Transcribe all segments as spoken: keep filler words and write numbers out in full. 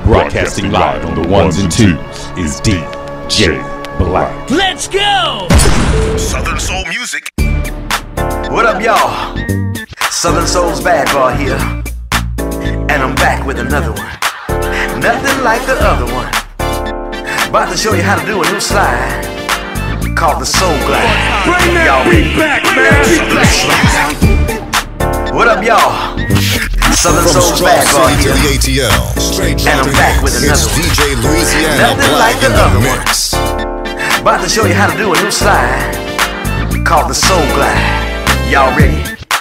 Broadcasting live on the ones and twos is D J Blakk. Let's go! Southern Soul Music. What up, y'all? Southern Soul's Bad Boy here, and I'm back with another one. Nothing like the other one. About to show you how to do a new slide called the Soul Glide. Bring that beat back, man! What up, y'all? Southern From Soul's Bad Boy to here, the A T L, straight and I'm back with another it's one. D J Louisiana Nothing Blakk like the in the other one. mix. About to show you how to do a new slide called the Soul Glide. Y'all ready?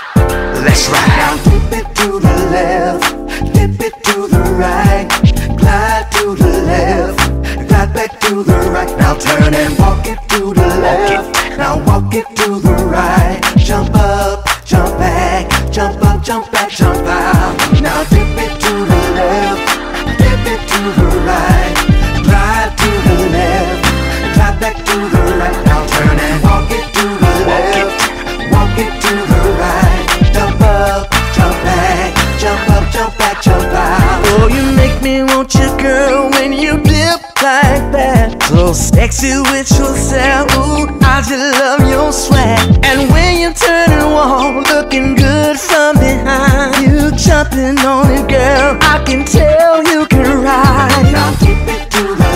Let's ride. Now dip it to the left, dip it to the right, glide to the left, glide back to the right. Now turn and walk it to the left, now walk it to the right. Jump up, jump back, jump up, jump back, jump out. Now dip it to the left, dip it to the right, glide to the left, glide back to the right. Now turn and walk it to the left, walk it to the right. Jump up, jump back, jump up, jump back, jump out. Oh, you make me want you, girl, when you dip like that. So sexy with yourself, ooh, I just love your swag. And when you turn and walk, looking good from behind, you jumping on it, girl, I can tell you can ride. Now dip it to the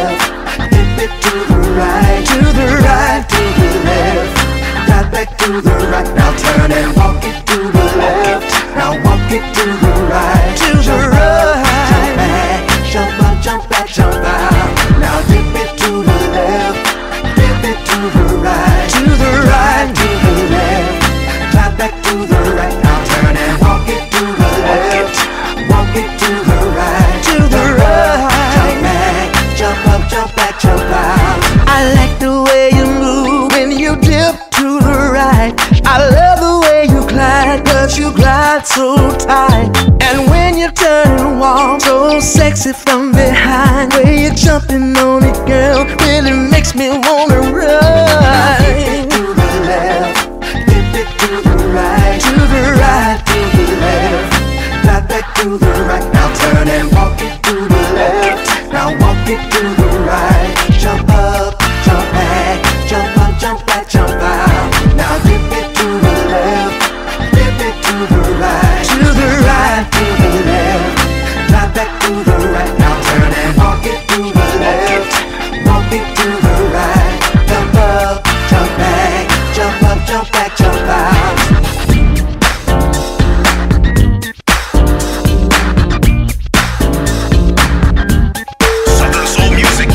left, dip it to the right, To the right, to the left, glide back to the right. Now turn and walk it to the left, now walk it to the right, to the jump right. back, jump up, jump back, jump out. Now dip it to the left, dip it to the right, To the right. to the left, glide back to the right. Now turn and walk it to the left, walk it to the right, To the jump up, right. jump back, jump up, jump back, jump out. I like the way you move when you dip to the right. I love the way you glide, cause you glide so tight. And when you turn and walk, so sexy from behind. Way you're jumping on it, girl, really makes me wanna Dip run. it to the left, dip it to the right, To the right. to the left, glide back to the right. Now turn and walk it to the left, now walk it to the right. Jump up, jump back, jump up, jump back, jump out. Now dip it to the left, dip it to the right, To the right. to the left, glide back to the right. Now turn and walk it to the left, walk it to the right. Jump up, jump back, jump up, jump back, jump out. Southern Soul Music.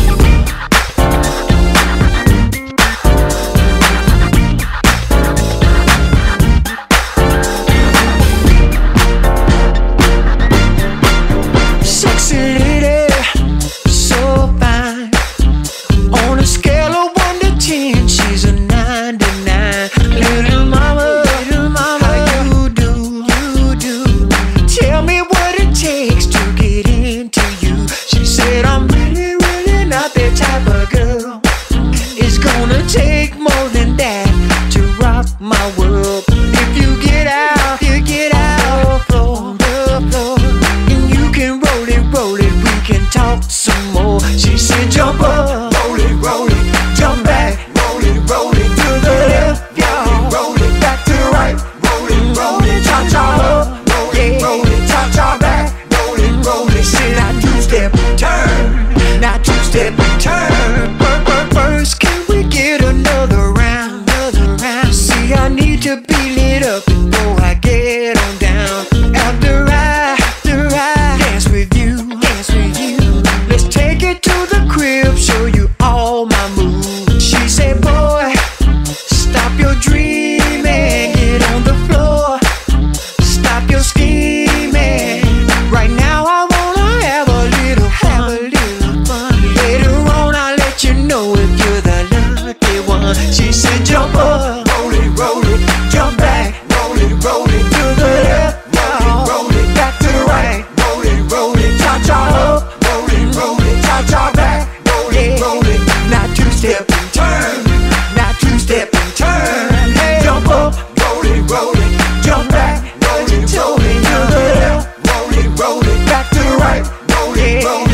Sexy lady, so fine. On a scale of one to ten, she's a ninety-nine. Little mama, little mama, how you do, you do. Tell me what it takes to get into you. She said, I'm really, really not that type of girl. It's gonna take more than that to rock my world. If you get out, you get out on the floor, and you can roll it, roll it, we can talk some more. She said, jump up, roll it, roll it, jump back, roll it, roll it, to the left, y'all, roll it, back to the right, roll it, roll it, cha cha up, roll it, roll it, cha cha back, roll it, roll it. Said I two step turn, now two step turn. Fir- fir- First, can we get another round, another round? See, I need to be lit up before I get on down. After I, after I dance with you, dance with you. Let's take it to the crib, show you all my moves. She said, boy, stop your dreaming, get on the floor, stop your scheming. Right now I wanna have a little fun, have a little fun. Later on I'll let you know if you're the lucky one. She said, jump up, roll it, roll it, jump back, roll it, roll it, to the left, roll it, roll it, back to the right, roll it, roll it, cha cha up, roll it, roll it, cha cha back, roll it, roll it. Now two step and turn, now two step and turn. Jump up, roll it, roll it, jump back, roll it, roll it, to the left, roll it, roll it, back to the right, roll it, roll it.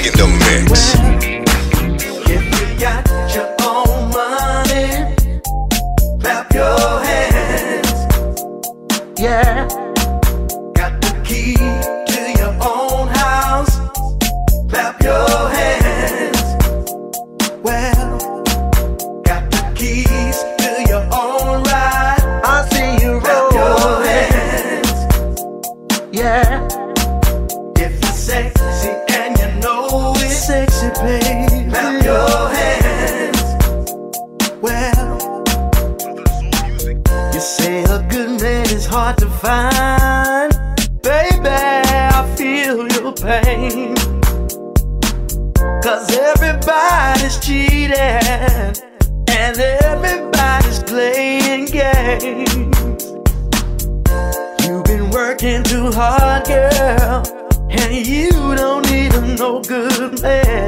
in the mix. If you got your own money, clap your hands. Yeah. Got the key to your own house, clap your hands. Well, got the keys to your own ride, I see you clap your hands. Yeah. If you're sexy and you know it, sexy baby, clap your hands. Well, you say a good man is hard to find. Baby, I feel your pain. Cause everybody's cheating and everybody's playing games. You've been working too hard, girl, and you don't need a no good man.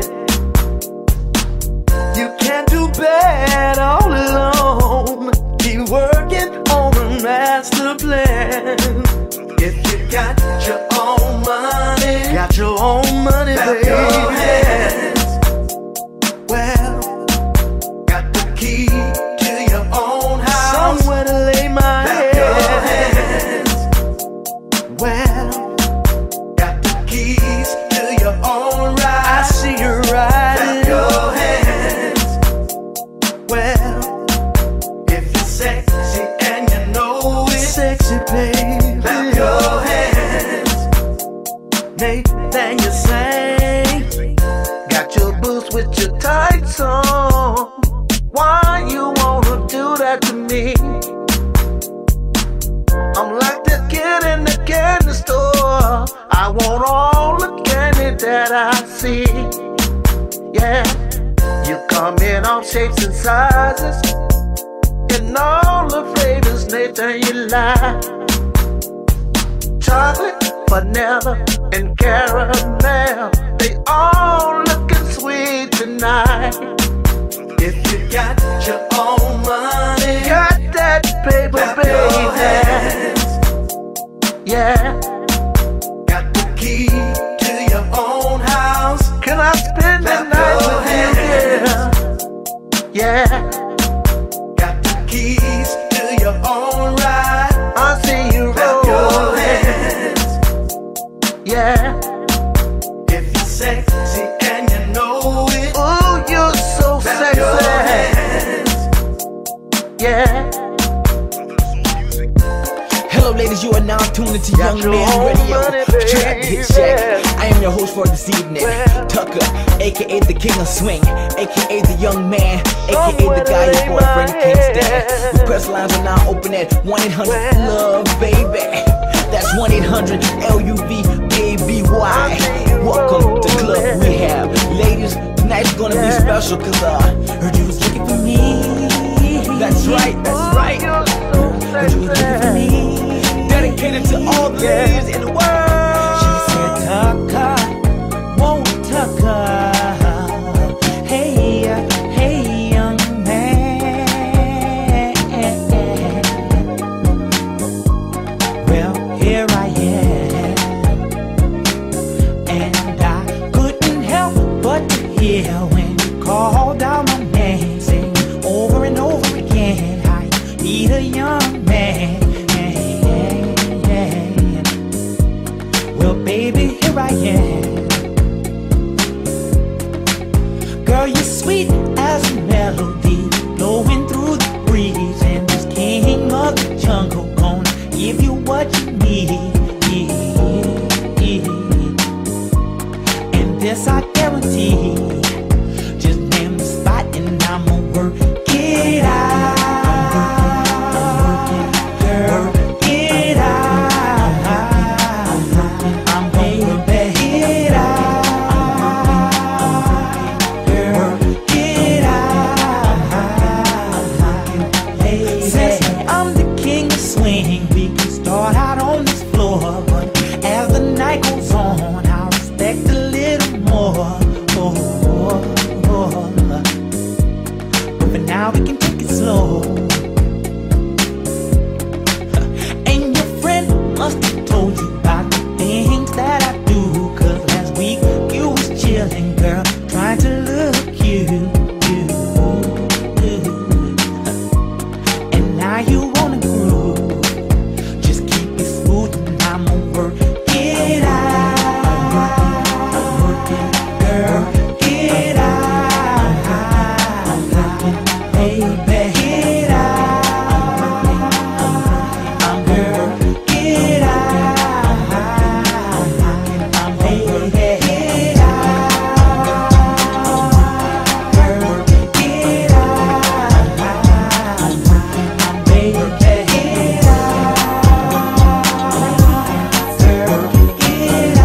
You can't do bad all alone. Keep working on a master plan. If you got your own money, got your own money, clap baby. Your hands. Well, got the key to your own house, somewhere to lay my clap head. Your hands. Well, got the keys to your own ride, I see you riding. Clap your hands. Well, if you're sexy and you know it, sexy baby, clap your hands. Nathan, you sing. Got your boots with your tights on. Why you wanna do that to me? I'm like the kid in the candy store. I want all the candy that I see. Yeah, you come in all shapes and sizes, and all the flavors, Nathan, you like. Chocolate, vanilla, and caramel, they all looking sweet tonight. If you got your own money, got that paper, baby. Yeah, got the key to your own house. Can I spend the night with you, girl? Yeah, got the keys to your own ride, I see you roll. Yeah, if you're sexy and you know it, oh, you're so sexy. Yeah. Hello ladies, you are now tuned into Young Man Radio. Track hit check. I am your host for this evening, Tucker, aka the King of Swing, aka the Young Man, aka the guy your boyfriend can't stand. Request lines are now open at one eight hundred love baby. That's one eight hundred L U V A B Y. Welcome to Club Rehab. Ladies, tonight's gonna be special cause uh, heard you was looking for me. That's right, that's right. Heard you was looking for me. Dedicated to all the ladies in the world. She said, Tucker, won't Tucker. Hey, hey, young man. Well, here I am, and I couldn't help but to hear when you called out my name, saying over and over again, I need a young man. Now you wanna groove, just keep it smooth and I'ma work it out. Work it, girl, get out. Baby, get out. I'm girl, get out. I'm baby, get out. Girl, get out. I'm baby, get out. Girl, get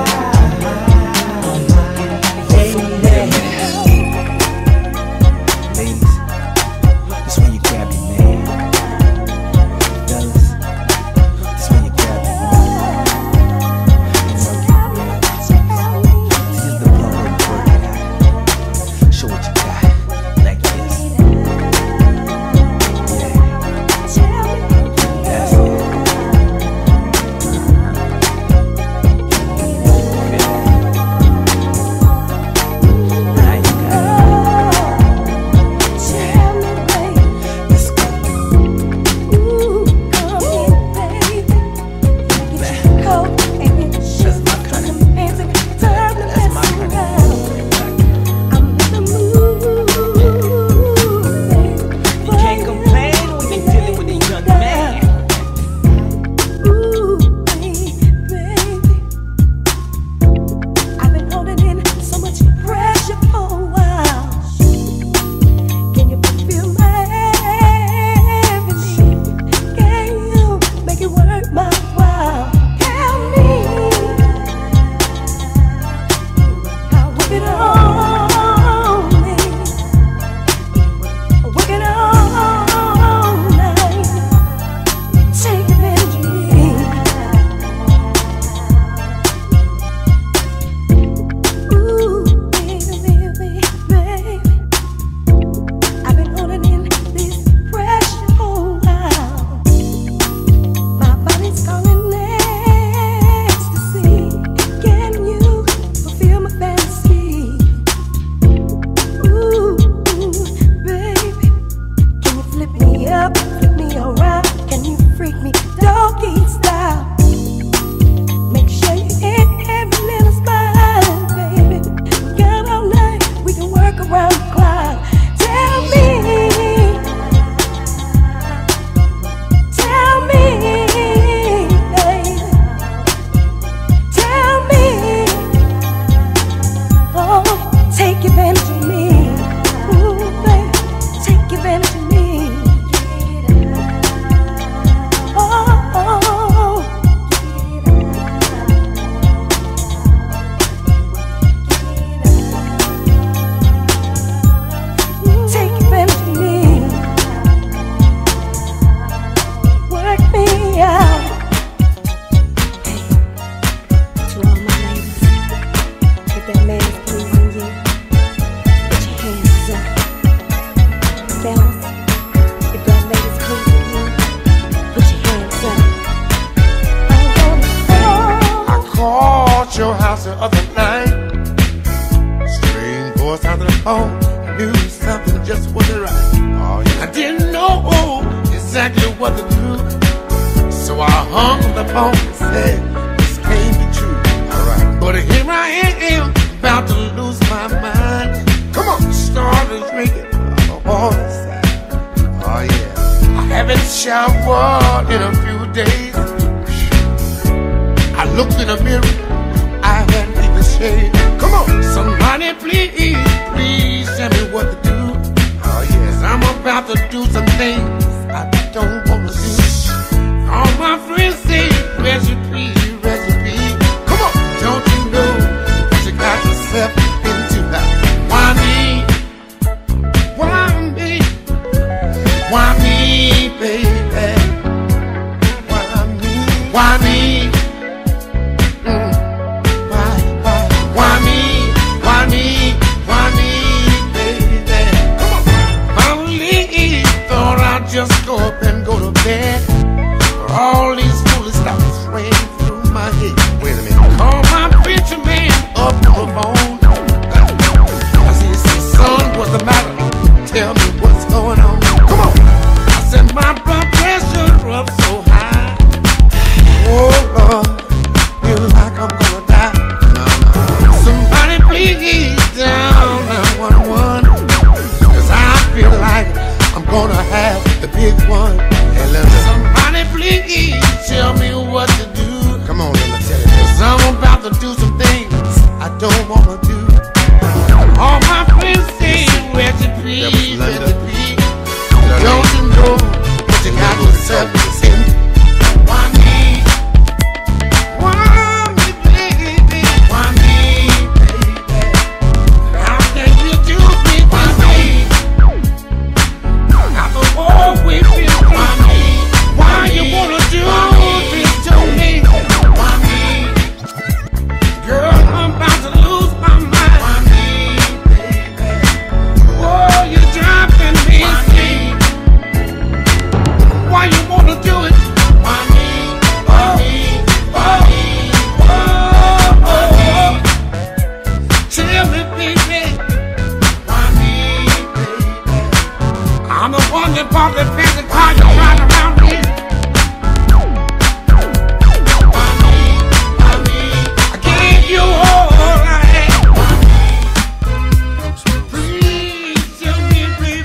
out. Ladies, this when you grab your man. Fellas, this when you grab your woman. This is the part where you work it out. Show what you got, like this. Yeah, that's it. Now you got it. Let's go. That's my kind of. That's my kind of. You can't complain when you're dealing with a young man. I've been holding in so much pressure for a while. Can you feel my everything? Can you make it worth my while? Tell me how work it on me. Work it all night. Take advantage of me. Ooh, baby, baby, baby. I've been holding in this pressure for a while. My body's calling ecstasy. Can you fulfill my fantasy? Ooh, baby. Can you flip me up, flip me around? Can you freak me doggy style? Make sure you hit every little spot, baby. Got all night, we can work around the clock. Tell me, tell me, baby. Tell me, oh, take advantage of me. Ooh, baby, take advantage of me. Oh, oh, take advantage of me. Work me out. To all my ladies, if that man is pleasing you, put your hands up. Fellas, if that man is pleasing you, put your hands up. I'm gonna I called your house the other night. Strange voice out of the phone. Knew something just wasn't right. Oh, yeah. I didn't know exactly what to do. So I hung up the phone and said, this can't be true. Alright. But here I am, about to lose my mind. Come on, started drinking all inside. Oh yeah. I haven't showered in a few days. I looked in the mirror, I hadn't even shaved. Come on, somebody please, please tell me what to do. Oh yes, I'm about to do some things I don't want to do. All my friends say recipe, recipe. Come on, don't you know what you got yourself into now? Why me? Why me? Why me, baby? Why me? Why me? Mm. Why, why, why me? Why me? Why me, baby? Come on. Finally thought I'd just go up and go to bed. All these foolish thoughts ran through my head. Wait a minute. Call my picture man up on the phone. I said, son, what's the matter? Tell me what's going on. Come on. I said, my brother please tell me what to do. Come on, let me tell you this. Cause I'm about to do some things I don't wanna do. All my friends say, where'd you be, where'd you be? Don't you know what you got yourself in? Why me? Why me, baby? Why me, baby? How can you do me? Why me? After all we've been through, why me? Why you wanna do this to me? Why me? Girl, I'm about to lose my mind. Why me, baby? Oh, you're driving me insane. Why you wanna do it? Why me? Why me? Why me? Oh, oh, oh. Tell me, baby. Why me, baby? I'm the one that bought the fancy car you ride around in. Why me? Why me? I gave you all I had. Please tell me, baby.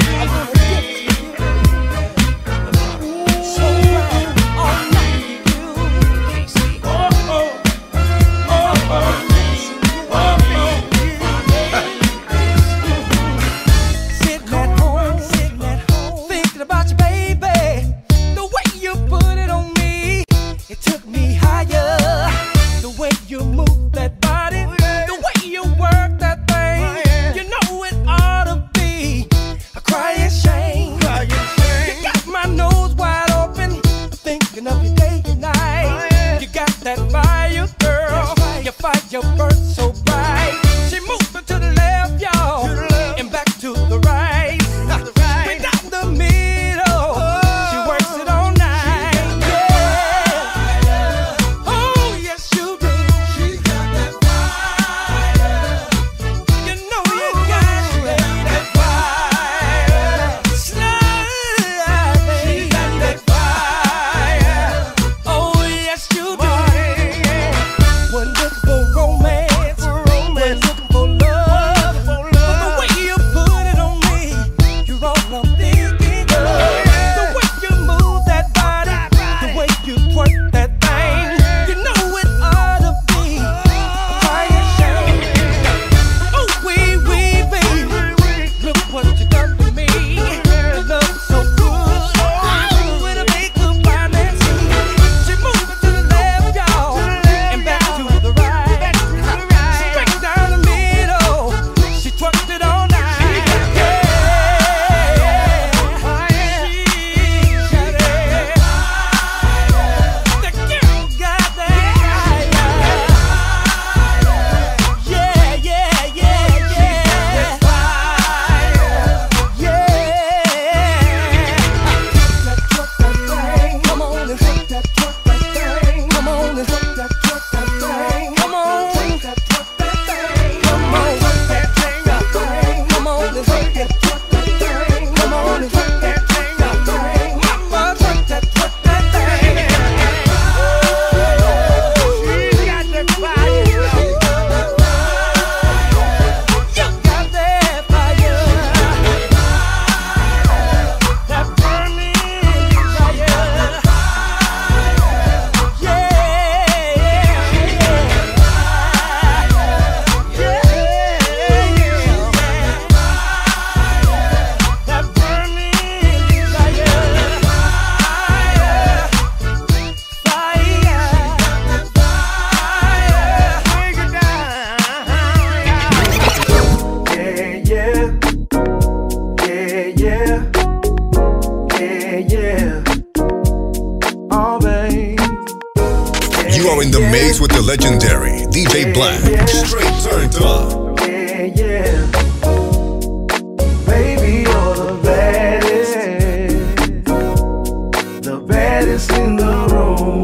Sitting at home, sitting at home, thinking about you, baby. The way you put it on me, it took me higher. The way you move that body, the way you work that thing, you know it ought to be a crying shame. You got my nose wide open, thinking of you day and night. You got that fire, girl. Your fire burns so bright. She moved to the left, y'all, and back to the right. Straight down the middle, she works it all night. Yeah. Oh yes, you do. She got that fire. You know you got that fire. Slide. She got that fire. Oh yes, you do. One look for romance, one looking for love. But the way you put it on me, you're all I'm thinking of. The way you move that body, the way you twerk that thing, you know it ought to be a fire shame. Oh wee wee baby, look what you done to me. The love so good, with a makeup finance. She moving to the left, y'all, and back to the right. Straight down the middle, she twerked it all night. Yeah, she got it. The girl got that fire. Yeah, yeah, yeah, yeah. Yeah. Come on and hook that twerk that thing. Come on and hook that twerk that thing. Come on. Twerk that twerk that thing. Come on. Twerk that thing that thing. Come on and hook that twerk that thing. Come on and twerk that thing that thing. Mama, twerk that twerk that thing. She got that fire. You got that fire. That burning fire. You are in the maze with the legendary D J Blakk. Straight turned up. Yeah, yeah. Baby, you're the baddest, the baddest in the room.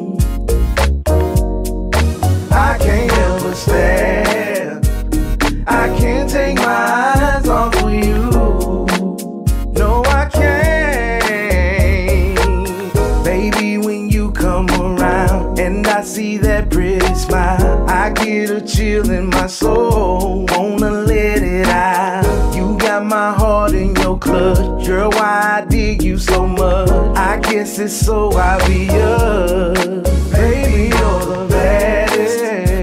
I can't help but stare. I can't take my eyes off of you. No, I can't. Baby, when you come around and I see that pretty smile, I get a chill in my soul, wanna let it out. You got my heart in your clutch, girl, why I dig you so much. I guess guess it's so obvious. Baby, you're the baddest,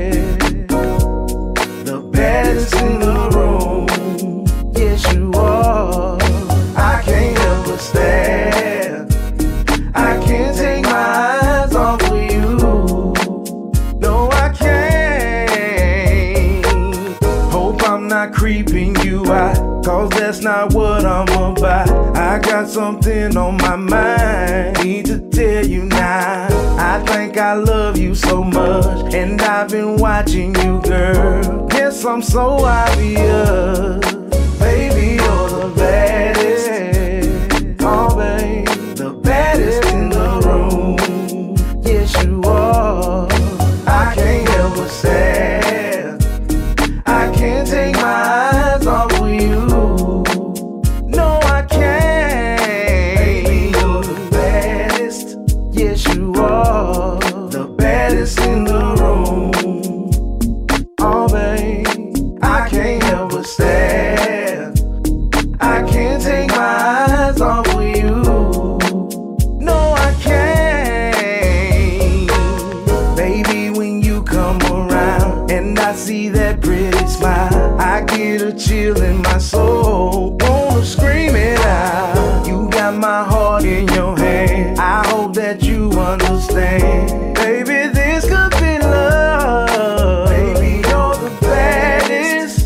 the baddest in the room. Yes, you are. I can't help but stare. I can't take my eyes off of you. No, I can't. Hope I'm not creeping you out, cause that's not what I'm about. I got something on my mind, need to tell you now. I think I love you so much, and I've been watching you, girl. Yes, I'm so obvious. Baby, you're the baddest. Oh, babe, the baddest in the room. Yes, you are. I can't help but stare. I can't take my eyes off of you. No, I can't. Baby, you're the baddest. Yes, you are. The baddest in the room. Oh, babe, I can't help but stare. I can't take my eyes off of you. No, I can't. Baby, when you come around and I see that pretty smile, I get a chill in my soul, wanna scream it out. You got my heart in your hand, I hope that you understand. Baby, this could be love. Baby, you're the baddest,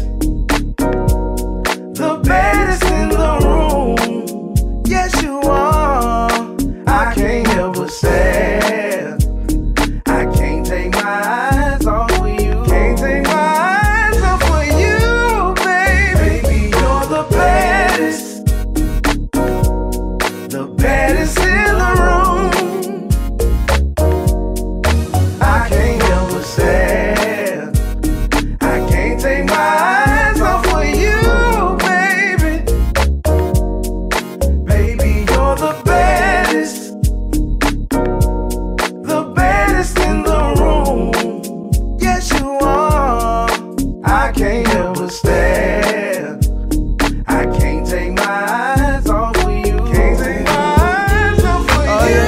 the baddest in the room. Yes, you are. I can't help but stare. I can't take my eyes off of you. Can't take my eyes off of you, baby. Baby, you're the baddest, the baddest in the room. I can't help but stare. I can't take my eyes off of you, baby. Baby, you're the baddest, the baddest in the room. Yes, you are. I can't help but stare. I can't take my eyes off of you. Can't take my eyes off of you,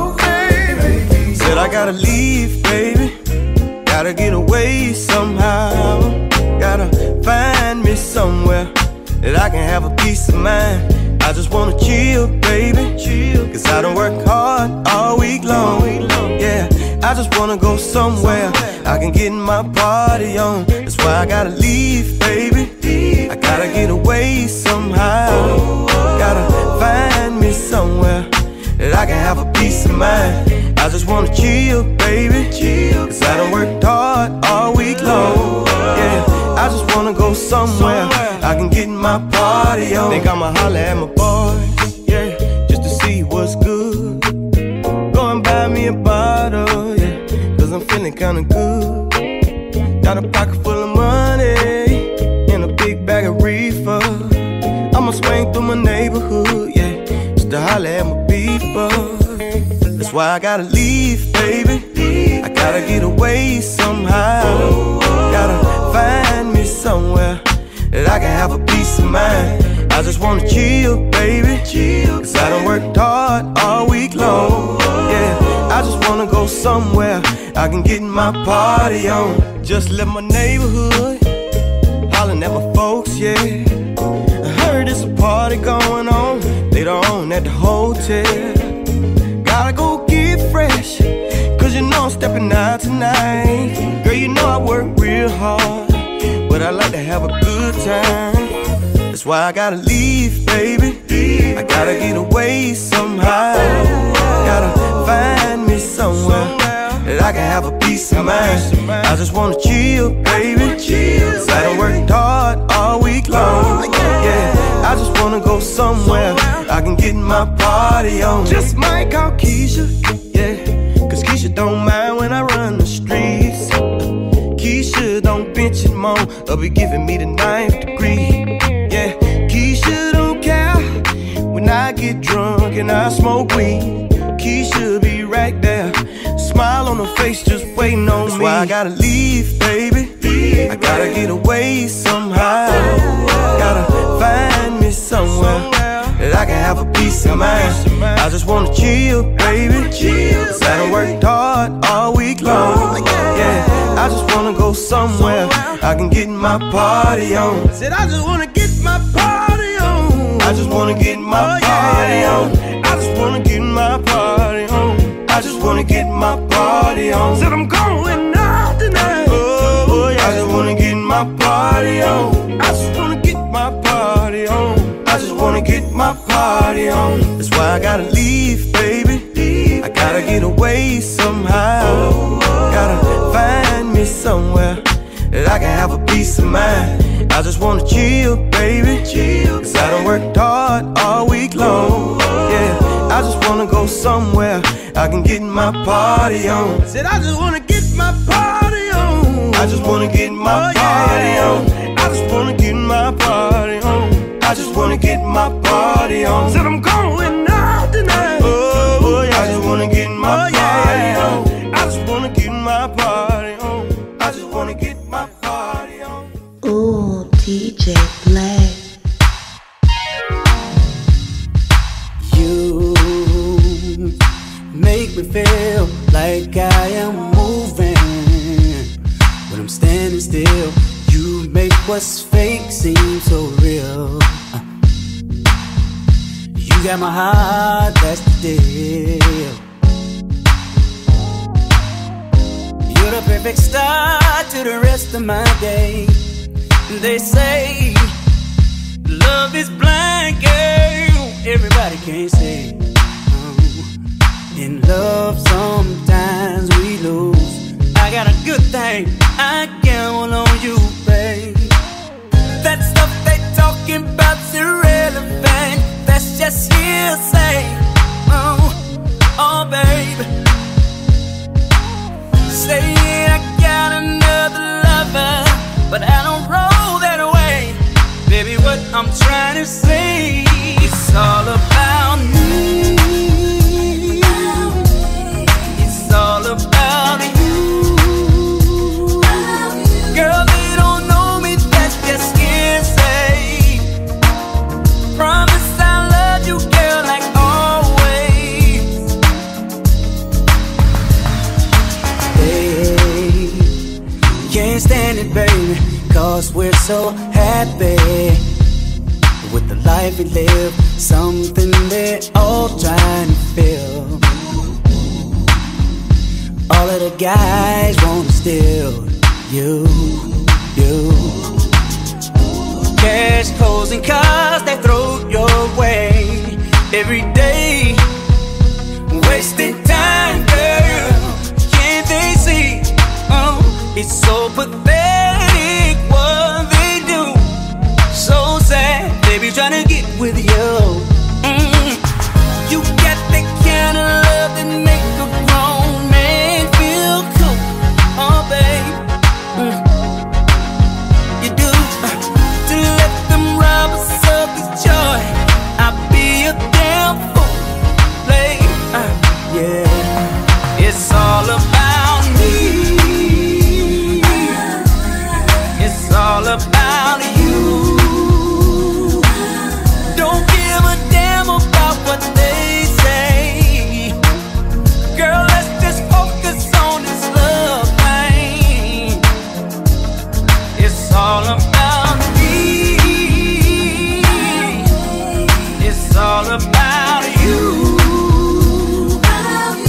baby. Said I gotta leave, baby. Gotta get away somehow. Gotta find me somewhere that I can have a peace of mind. I just wanna chill, baby, chill. Cause I done work hard all week long. Yeah, I just wanna go somewhere I can get my party on. That's why I gotta leave, baby. I gotta get away somehow. Gotta find me somewhere that I can have a peace of mind. I just wanna chill, baby, cause I done worked hard all week long. Yeah, I just wanna go somewhere I can get my party on. Think I'ma holler at my boy, yeah, just to see what's good. Go and buy me a bottle, yeah, cause I'm feeling kinda good. Got a pocket full of money and a big bag of reefer. I'ma swing through my neighborhood, yeah, just to holler at my people. That's why I gotta leave, baby. I gotta get away somehow. Gotta find me somewhere that I can have a peace of mind. I just wanna chill, baby, cause I done worked hard all week long. Yeah, I just wanna go somewhere I can get my party on. Just left my neighborhood, hollering at my folks, yeah. I heard there's a party going on later on at the hotel. Gotta go get fresh, cause you know I'm stepping out tonight. Girl, you know I work real hard, but I like to have a good time. That's why I gotta leave, baby. I gotta get away somehow. Gotta find me somewhere that I can have a peace of mind. I just wanna chill, baby, cause I done worked hard all week long. Yeah, I just wanna go somewhere I can get my party on. Just might call Keisha, yeah, cause Keisha don't mind when I run the streets. Keisha don't bench it more or be giving me the ninth degree. Yeah, Keisha don't care when I get drunk and I smoke weed. Keisha be right there, smile on her face just waiting on That's me. That's why I gotta leave, baby. I gotta get away somehow. Gotta find me somewhere that I can have a peace of mind. I just wanna chill, baby. Cause I done worked hard all week long. Yeah, I just wanna go somewhere I can get my party on. Said I just wanna get my party on. I just wanna get my party on. I just wanna get my party on. I just wanna get my party on. Said I'm going out tonight. Oh, oh yeah. I just wanna get my party on. I just wanna get my party on. I just wanna get my party on. That's why I gotta leave, baby. I gotta get away somehow. Gotta find me somewhere that I can have a peace of mind. I just wanna chill, baby. Cause I done worked hard all week long. Yeah, I just wanna go somewhere I can get my party on. Said I just wanna get my party on. I just wanna get my party on. I just wanna get my party on. I just wanna get my party on. Said I'm going out tonight. Oh, oh yeah. I just wanna get my party on. I just wanna get my party on. I just wanna get my party on. Ooh, D J Blakk. You make me feel like I am moving when I'm standing still. You make what's fake seem so real. uh. You got my heart, that's the deal. You're the perfect start to the rest of my day. They say love is blind, girl. Everybody can't say. In love sometimes we lose. I got a good thing, I gamble on you, babe. That stuff they talking about's irrelevant. That's just hearsay. Oh, oh, babe. Saying I got another lover, but I don't roll that way. Baby, what I'm trying to say, it's all about me. It's all about you. Girl, they don't know me, that's just hearsay. Promise I love you, girl, like always. Hey, can't stand it, baby, cause we're so happy with the life we live. Something they're all trying to fill. All of the guys wanna steal you, you. Cash, clothes, and cars they throw your way every day. Wasting time, girl, can't they see? Oh, it's so pathetic what they do. So sad, they be trying to get with you. mm. You got the kind of love that make a grown man feel cool. Oh, babe, mm. you do. uh, To let them rob us of this joy, I'll be a damn fool, babe. uh, Yeah, it's all about me. It's all about you. Don't give a damn about what they say. Girl, let's just focus on this love thing. It's all about me. It's all about you.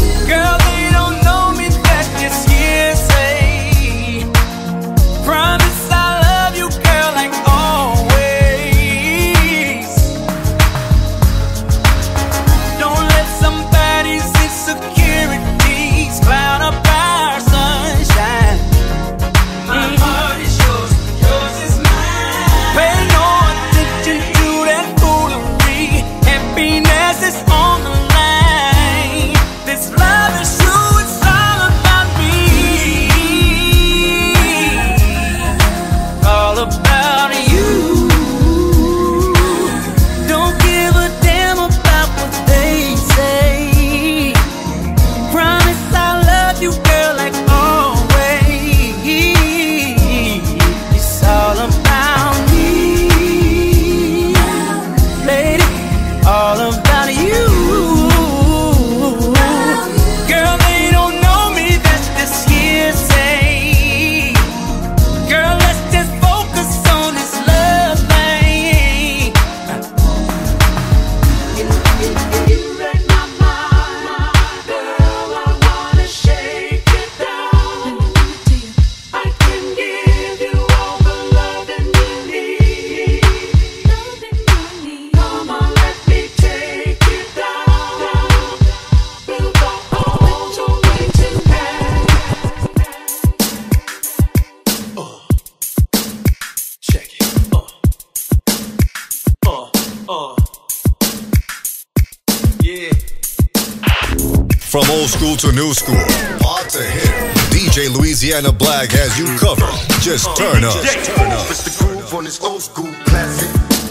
From old school to new school, hard to hit. D J Louisiana Blakk has you covered. Just turn up. Turn up. It's the groove on this old school classic.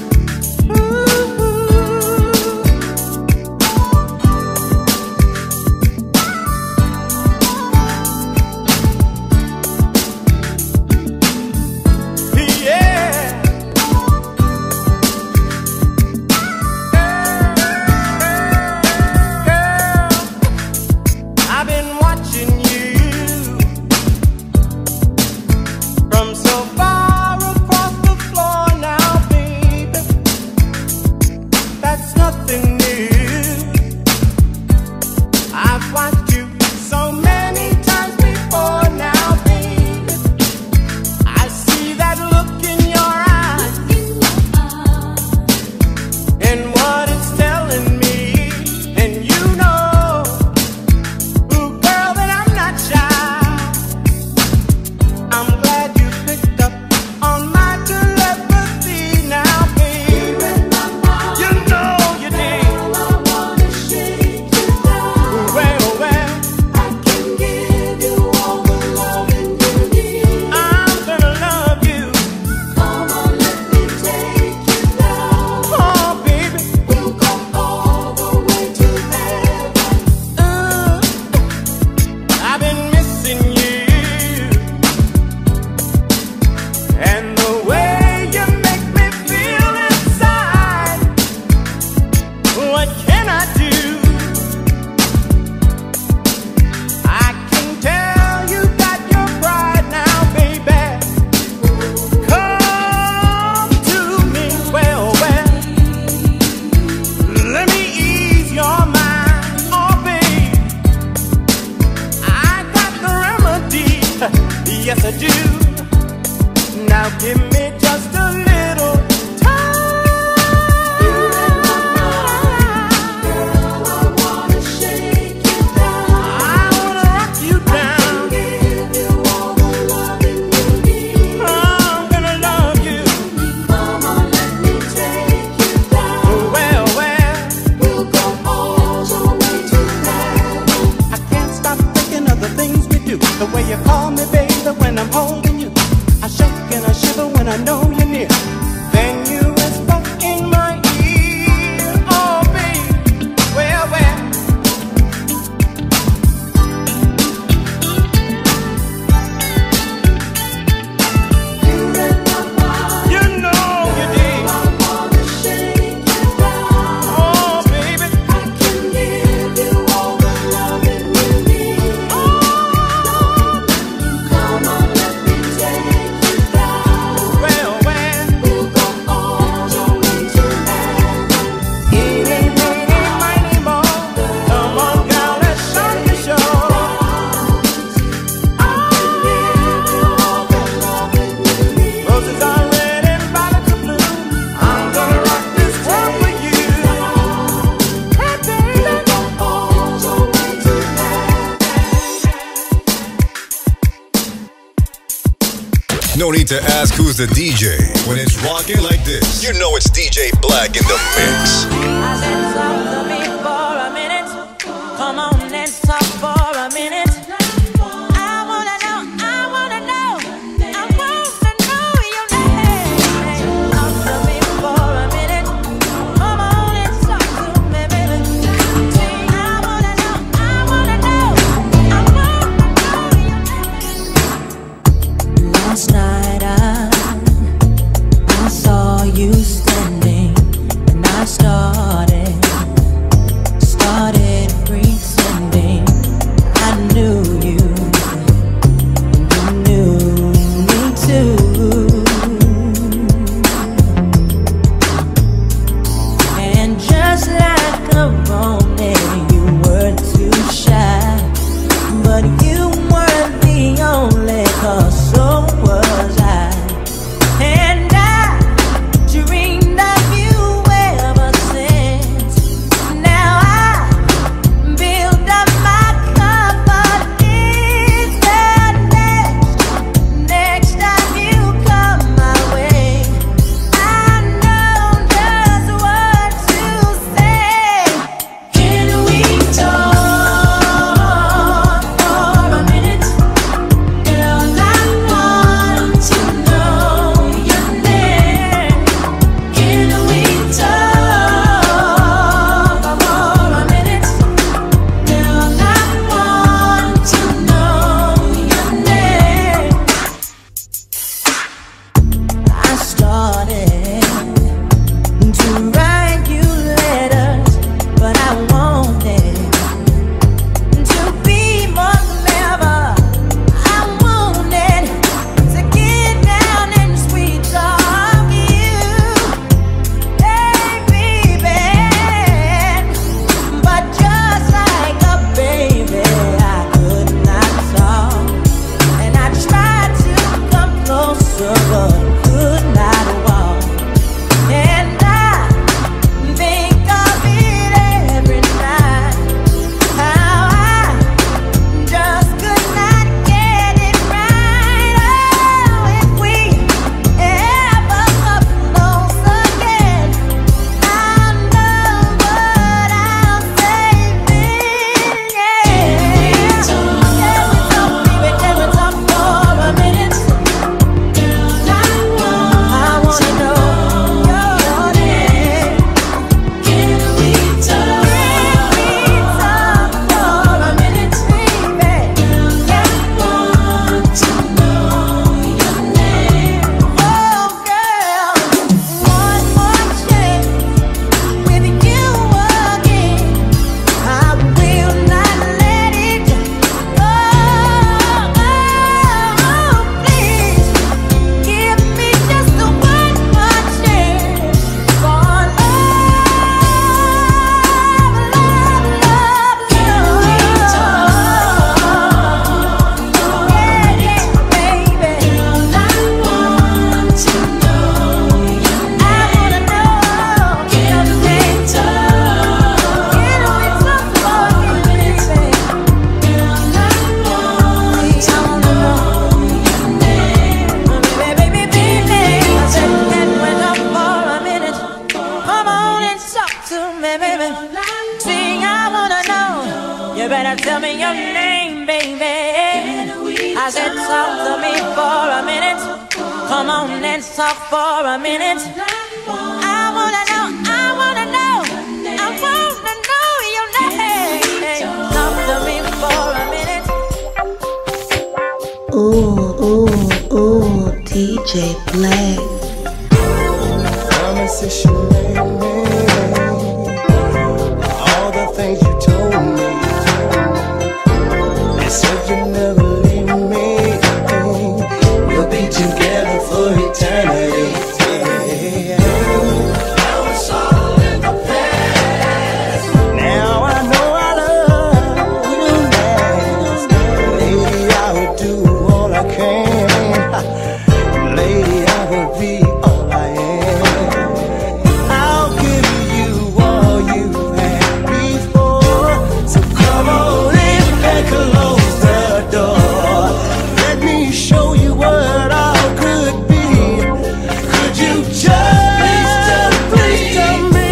Yes, I do. Now give me just a little time. Girl, I wanna shake you down. I wanna rock you down. Give you all the loving you need. I'm gonna love you. Come on, let me take you down. Well, well, we'll go all the way to heaven. I can't stop thinking of the things we do. The way you call me, baby. When I'm holding you, I shake and I shiver when I know you're near. Then you whisper in my ear, oh baby, well, well. You read my mind, you know you did. I wanna shake you down, oh baby. I can give you all the loving you need. Oh, come on. No need to ask who's the D J. When it's rocking like this, you know it's D J Blakk in the mix. I said, talk to me for a minute. Come on and talk for a minute. I wanna know, I wanna know, I want to know your name. Talk to me for a minute. Come on and talk to me, baby. I wanna know, I wanna know, I want to know your name. Last night I, I saw you standing, and I started, started better tell me your name, baby. I said talk to me for a minute. Come on, let's talk for a minute. I wanna know, I wanna know, I wanna know your name. Talk to me for a minute. Ooh, ooh, ooh, D J Blakk. Promises you made me, all the things you told me. You said you'd never leave me. We'll be together for eternity. Now it's all in the past. Now I know I love you last. Lady, I would do all I can. Lady, I would be all I am. I'll give you all you've had before. So come on in and close the door. Let me show you what I could be. Could you just please tell, please tell me?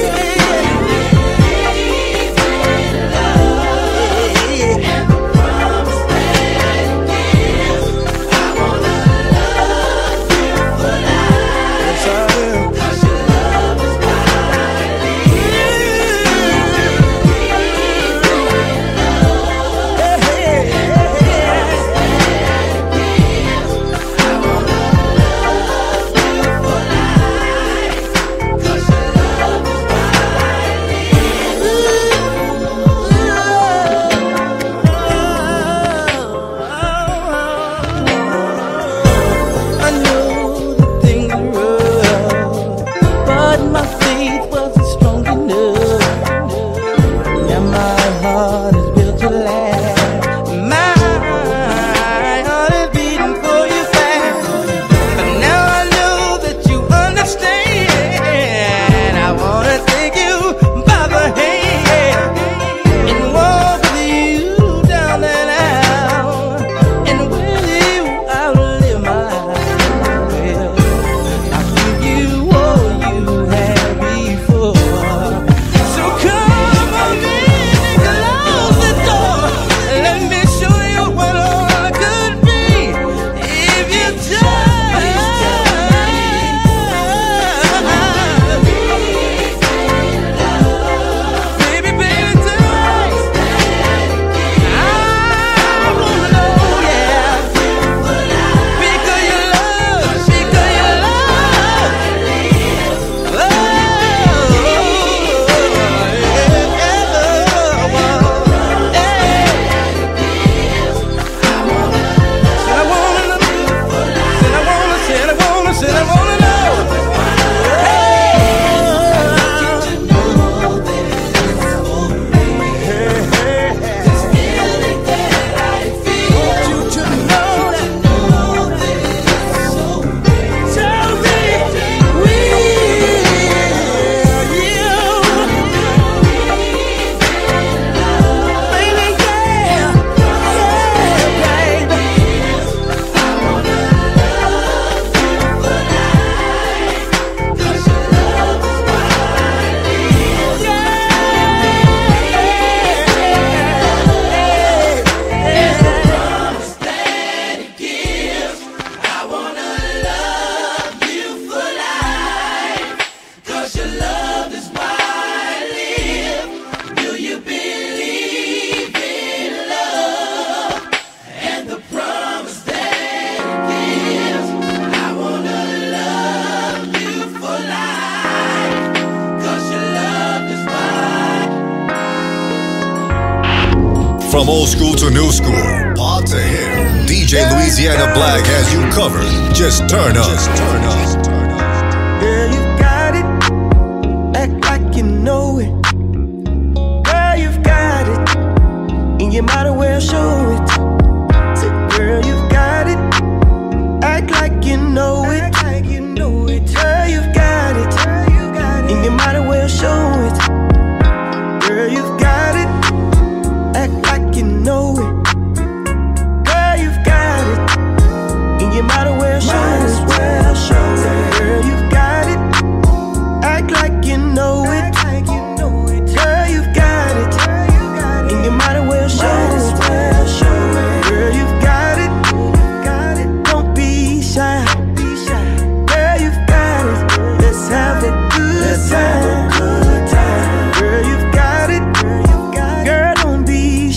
And the promise that you give, I wanna love you for life. Yes, I will. 'Cause your love is why I I know the things were rough, but my faith wasn't strong enough. Now my heart is built to last. My heart is beating for you fast. But now I know that you understand. I wanna take you by the hand and walk with you down that aisle. And with you I'll live my life. Well, I'll give you all you had before. So come on in and close the door. Let me show you what all I could be. If you just baby, baby, do it. I wanna know, yeah. Because your love, because your love. Oh, Said I wanna know. Said I wanna, said I wanna, said I wanna know. From old school to new school, pop to hip, D J Louisiana Blakk has you covered. Just turn up. Just turn up. Girl, you got it. Act like you know it. Girl, you've got it. And you might as well show it. Say, girl, you've got it. Act like you know it. Act like you know it. Girl, you've got it. And you might as well show it. Girl, you've got it. Act like you know it. Girl, you've got it. And you might as well show might as well show it. Girl, you've got it. Act like you know it. Girl, you've got it. And you might as well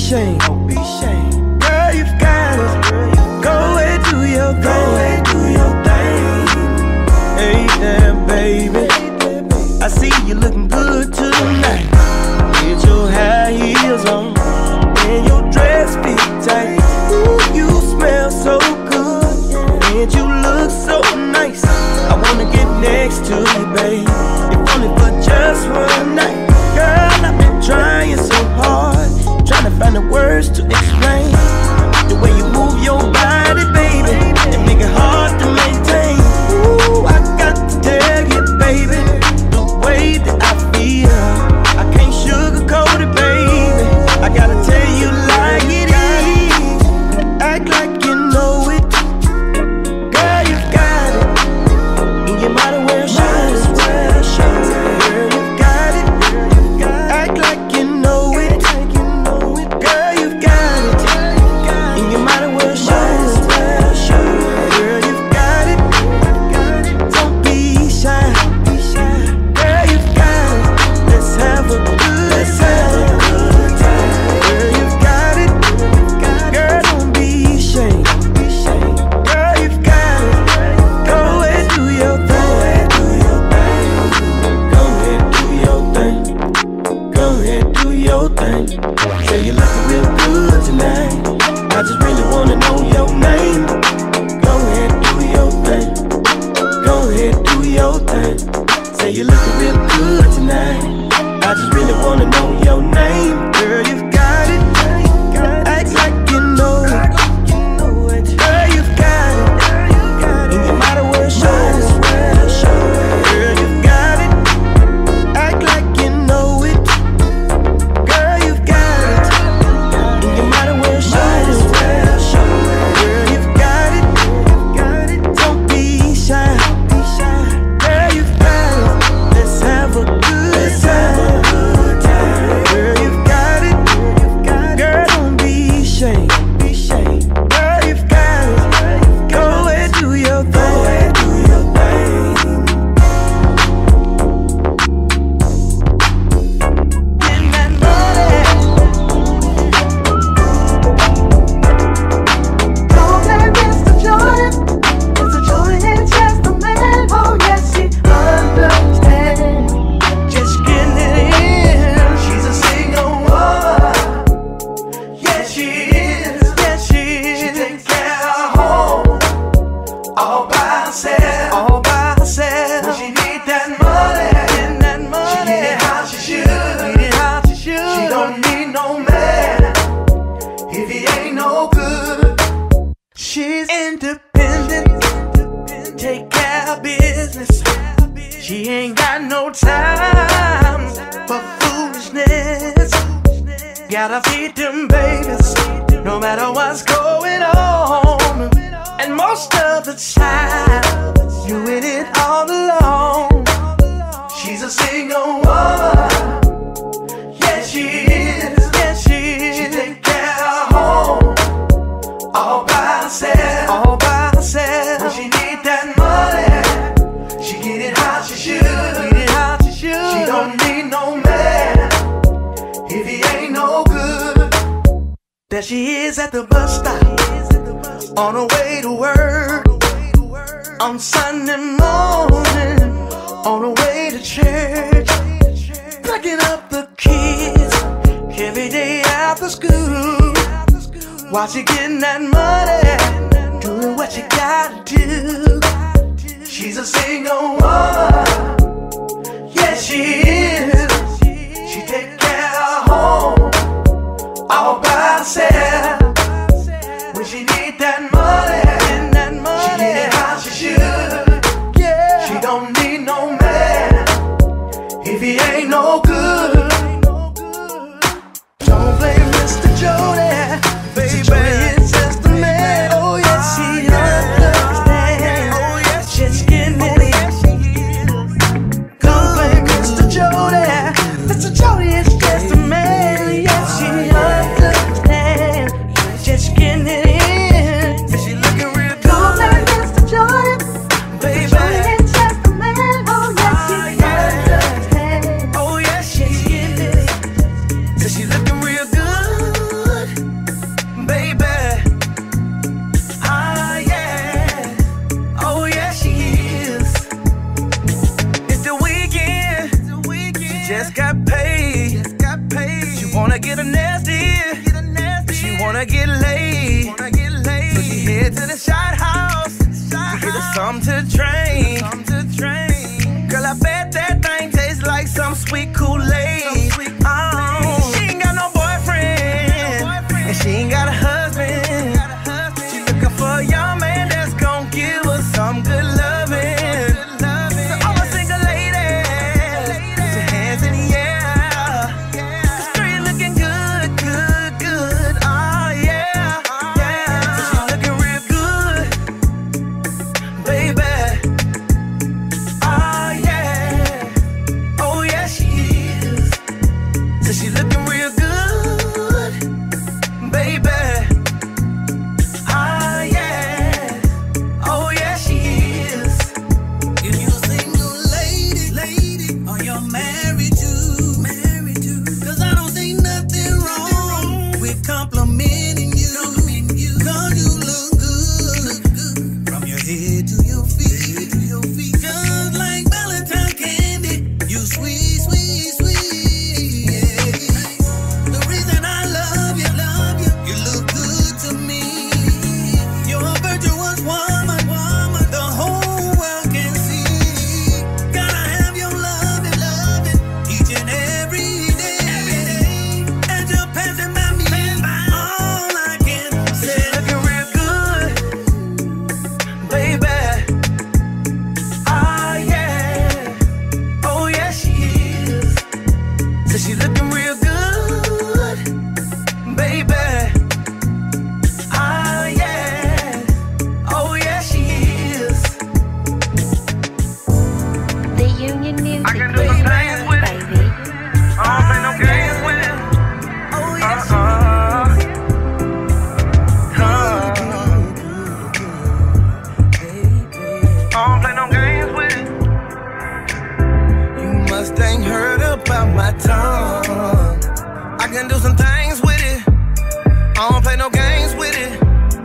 ashamed. Don't be ashamed. Girl, you've got it. Go ahead, do your thing. Go ahead, do your thing. Hey there, baby. I see you looking good tonight. Get your high heels on and your dress fit tight. Ooh, you smell so good and you look so nice. I wanna get next to you, babe. If only for just one night. Girl, I've been trying so hard, trying to find the words to explain the way you move your body, baby. It make it hard to maintain. Ooh, I got to tell you, baby, the way that I feel, I can't sugarcoat it, baby. I gotta tell you like it is. Act like you know it. Girl, you got it, and you might as well show it. Girl, you got it. Act like you know it. Girl, you got it, and you might as well show it. Girl, you got it. Don't be shy. Girl, you got it. Let's have a good time. Girl, you got it. Girl, don't be ashamed. Girl, you got it. Go ahead, do your thing. Go ahead, do your thing. Go ahead, do your thing. Say you looking real good tonight. I just really wanna know your name. Go ahead, do your thing. Go ahead, do your thing. Say you looking real good tonight. I just really wanna know your name. Girl, you've got it. Act like you know it. Girl, you've got it. And you might as well show it. Girl, you've got it. Act like you know it. Girl, you've got it. And you might as well show it. Girl, you've got it. Don't be shy. Girl, you've got it. Let's have a good time. Girl, you've got it. Girl, don't be ashamed. Girl, you've got it. Go ahead, do your thing. Getting that money. Don't blame Mister Jordan. Mister Jordan is just a man. Oh yes, he understands. Just getting it in. She's a single woman. Yes, she is. Yes, she is. She takes care of home all by herself. All by herself. When she need that money, getting that money. She get it how she should. Get it how she should. She don't need no man if he ain't no good. She's independent. Take care of business. She ain't got no time for foolishness. Gotta feed them babies, no matter what's going on. And most of the time, you in it all alone. She's a single woman. Yes, she is. Yes, she is. She take care of home all by herself. All by herself. When she need that money, she get it how she should. Get it how she should. She don't need no man if he ain't no good. There she is at the bus stop, on her way to work. On Sunday morning, on her way to church. Picking up the kids every day after school. While she getting that money, doing what you gotta do. She's a single woman. Yes, she is. She take care of home all by herself. When she need that money, that money, she get it how she should. Yeah. She don't need no man if he ain't no good. Don't blame Mister Jody, baby, it's just a man. Oh yes, he understands. Oh yes, she's getting it. Don't blame Mister Jody, Mister Jody is just a man. Yes, she understands. wanna get laid. Wanna get laid. So she head to the shot house. Shot to get her something to drink. Something to drink. Girl, I bet that thing tastes like some sweet Kool-Aid. Oh, she ain't got no boyfriend, and she ain't got a husband. She looking for a young man that's gon' give her some good loving. So all my single ladies, put your hands in the air. 'Cause girl, you looking good, good, good. Oh yeah, yeah. So she looking real good, baby. Oh yeah, oh yeah she is. So she looking real good, baby. Oh yeah, oh yeah she is. If you're a single lady, lady, or you're married to, married to, 'cause I don't see nothing wrong with complimenting you. Cause you look good, from your head to your feet, to your feet. Just like Valentine candy, you sweet, sweet, sweet. Yeah. The reason I love you, love you, you look good to me. You're a virtuous woman, woman, the whole world can see. Gotta have your love and love it each and every day. As you're passing by me, all I can say, Looking real good, baby. Oh yeah, oh yeah she is. So she looking real good, baby. Oh yeah, oh yeah she is. The Union Music I can do some things with it. baby. I don't play no games with it. oh yes, Uh-uh. Uh. I don't play no games with it. You must ain't heard about my tongue. I can do some things with it. I don't play no games with it.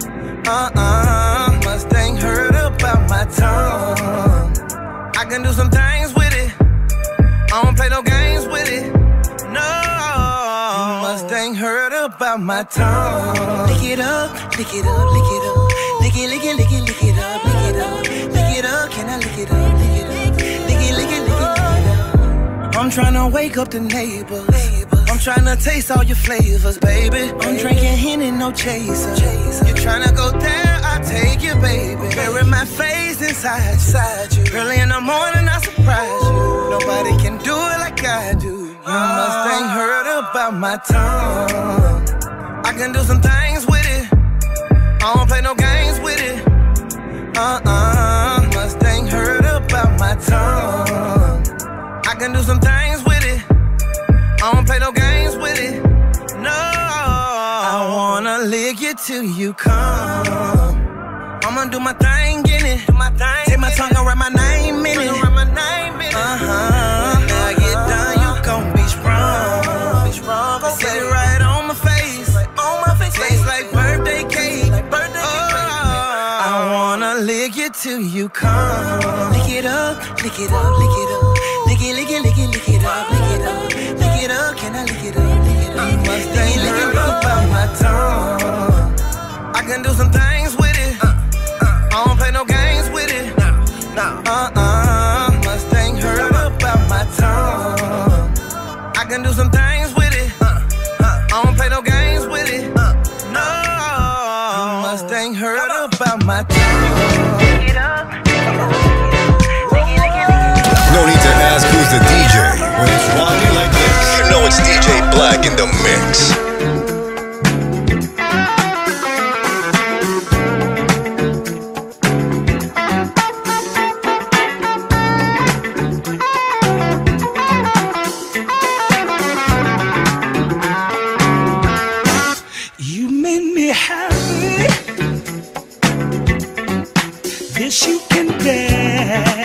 Uh-uh. Must ain't heard about my tongue. I can do some things with it. I don't play no games with it. No. You must ain't heard about my tongue. lick it up, lick it up, lick it up, lick it, lick it, lick it, lick it up, lick it up, lick it up. Can I lick it up, lick it up, lick it, lick it, lick it, lick it up. I'm tryna wake up the neighbors. I'm tryna taste all your flavors, baby. I'm drinking Henny, no chaser. You tryna go there, I'll take you, baby. Bury my face inside you. Early in the morning, I surprise you. Nobody can do it like I do. You must ain't heard about my tongue. I can do some things with it. I don't play no games with it. Uh-uh. Must ain't heard about my tongue. I can do some things with it. I don't play no games with it. No. I wanna lick you till you come. I'ma do my thing in it. Do my thing. Take my tongue around my name in it. Uh-huh. When I get done, you gon' be strong. Be strong. Sit it right on my face. On my face. Tastes like birthday cake. Like birthday cake. Oh, I wanna lick you till you come. Lick it up, lick it up, lick it up, lick it, lick it, lick it, lick it up, lick it up, lick it up. Can I lick it up, lick it up? You must ain't heard about my tongue. I can do some things with it. I don't play no games with it. Uh-uh. Must ain't heard about my tongue. I can do some things with it. I don't play no games with it. No. You must ain't heard about my tongue. No need to ask who's the D J when it's rocking like this. You know it's D J Blakk in the mix. You made me happy. This you can bear.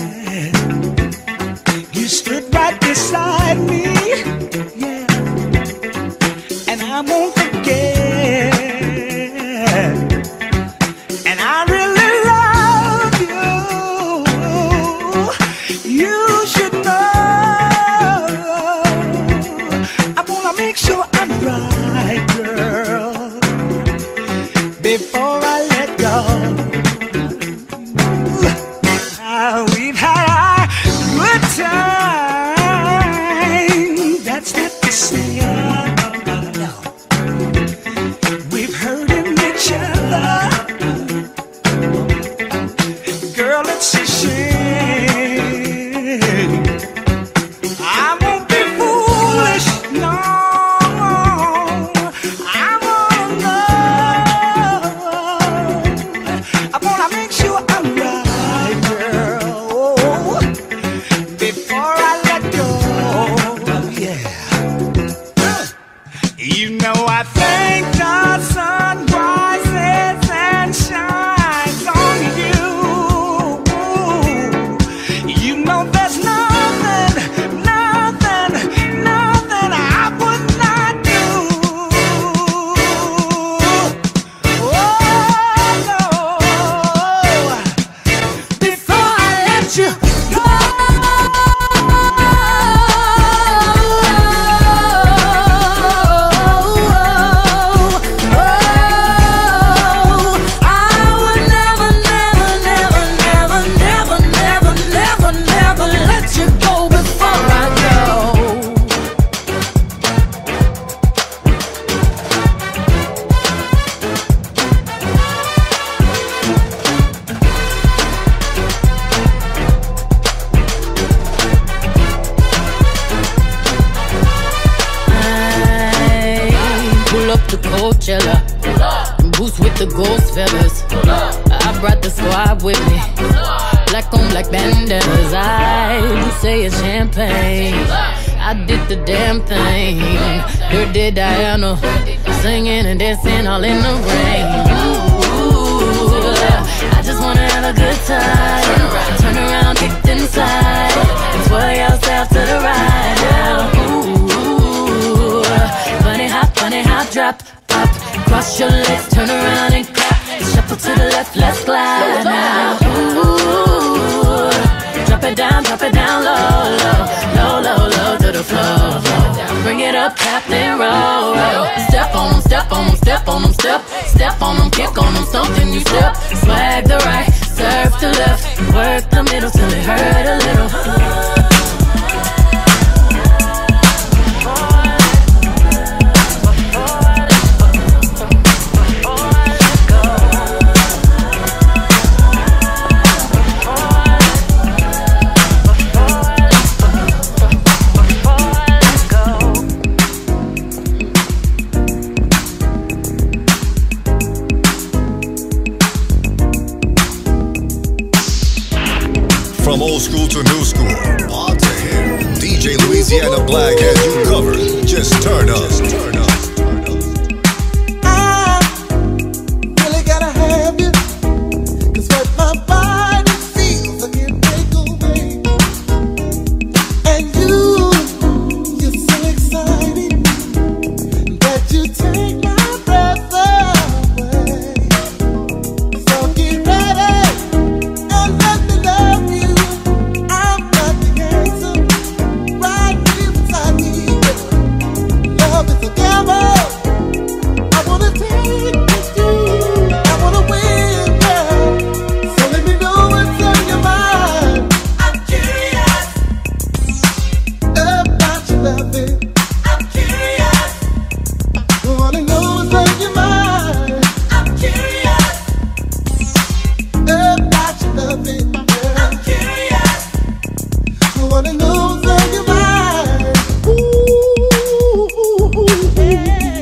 You stood right beside me, yeah, and I won't forget. And I really love you. You should know. I wanna make sure I'm right, girl. think the sun rises and shines on you. You know there's nothing, nothing, nothing I would not do. Oh no, before I let you go. Boots with the ghost feathers. I brought the squad with me. Black on black bandanas. I say it's champagne. I did the damn thing. Dirty Diana, singing and dancing all in the rain. Ooh, I just wanna have a good time. Turn around, kicked inside. Twirl yourself to the right now. Ooh, funny hop, funny hop, drop. Cross your legs, turn around and clap. Shuffle to the left, let's glide now. Ooh, drop it down, drop it down low, low, low, low, low to the floor. Bring it up, tap, then roll, roll. Step on them, step on them, step on them, step. Step on them, kick on them, stomp and you step. Swag the right, serve the left. Work the middle till it hurt a little. From old school to new school, hard to hear. D J Louisiana Blakk has you covered. Just turn up. Just turn up. I really gotta have you, 'cause what my body feels I can't take away. And you, you're so exciting that you take my breath away. So get ready and let me love you. I'm not the answer, right here beside me. Love is a gamble. I wanna take you through. I wanna win, girl. So let me know what's on your mind. I'm curious about your loving. I'm curious. I wanna know what's on your mind. I'm curious about your loving. I'm curious. I wanna know what's on your mind. Ooh, yeah.